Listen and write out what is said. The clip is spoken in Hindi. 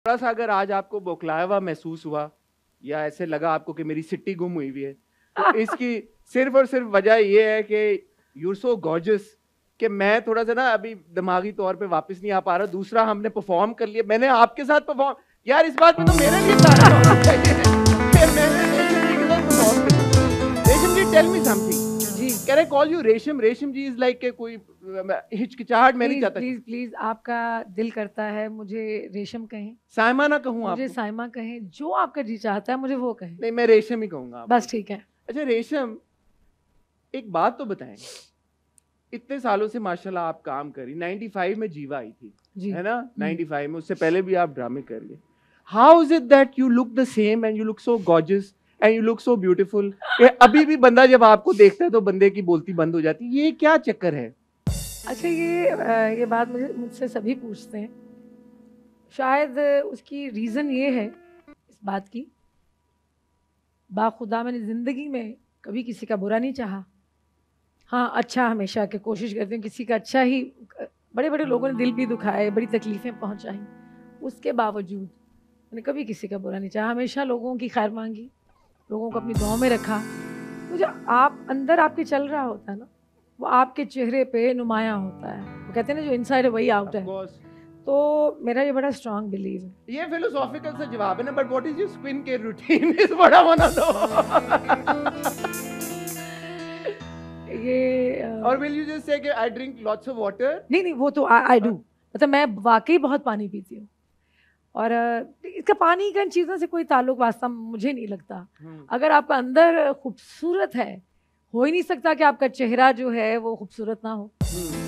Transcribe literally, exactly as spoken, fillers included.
थोड़ा सा अगर आज आपको बौखलाया हुआ महसूस हुआ या ऐसे लगा आपको कि मेरी सिट्टी गुम हुई हुई है, तो इसकी सिर्फ और सिर्फ वजह ये है कि यूर सो गॉर्जियस कि मैं थोड़ा सा ना अभी दिमागी तौर पे वापस नहीं आ पा रहा। दूसरा, हमने परफॉर्म कर लिया, मैंने आपके साथ परफॉर्म, यार इस बात में तो मेरे लिए तारीफ होनी चाहिए। फिर मैंने रेशम जी के साथ परफॉर्म किया। Resham ji, tell me something. जी, can I call you Resham? Resham ji is like के कोई हिचकिचाहट मैं नहीं चाहता। प्लीज प्लीज आपका दिल करता है मुझे रेशम कहें, साइमा ना कहूँ मुझे आपको? साइमा कहें, जो आपका जी चाहता है मुझे वो कहें। नहीं, मैं रेशम ही कहूंगा। बस ठीक है। अच्छा रेशम, एक बात तो बताएं, इतने सालों से माशाल्लाह आप काम करी, पचानवे में जीवा आई थी, है ना? पचानवे में, उससे पहले भी आप ड्रामे कर लिए। How is it that you look the same and you look so gorgeous and you look so beautiful? अभी भी बंदा जब आपको देखता है तो बंदे की बोलती बंद हो जाती है, ये क्या चक्कर है? अच्छा, ये ये बात मुझे मुझसे सभी पूछते हैं। शायद उसकी रीज़न ये है इस बात की, बाखुदा मैंने ज़िंदगी में कभी किसी का बुरा नहीं चाहा। हाँ, अच्छा हमेशा के कोशिश करती हूँ, किसी का अच्छा ही। बड़े बड़े लोगों ने दिल भी दुखाए, बड़ी तकलीफ़ें पहुँचाई, उसके बावजूद मैंने कभी किसी का बुरा नहीं चाहा। हमेशा लोगों की खैर मांगी, लोगों को अपनी दुआओं में रखा। तो जो आप अंदर आपके चल रहा होता है ना, वो आपके चेहरे पे नुमायाँ होता है। वो कहते हैं ना, जो इनसाइड है वही आउट है। तो मेरा ये बड़ा स्ट्रांग बिलीव है। ये फिलोसॉफिकल सा जवाब है ना, but what is your skin care routine is what I want to know. ये और विल यू जस्ट से कि I drink lots of water? नहीं नहीं, वो तो आई डू, मतलब मैं वाकई बहुत पानी पीती हूँ। और इसका पानी का इन चीज़ों से कोई ताल्लुक वास्ता मुझे नहीं लगता। अगर आपका अंदर खूबसूरत है, हो ही नहीं सकता कि आपका चेहरा जो है वो खूबसूरत ना हो।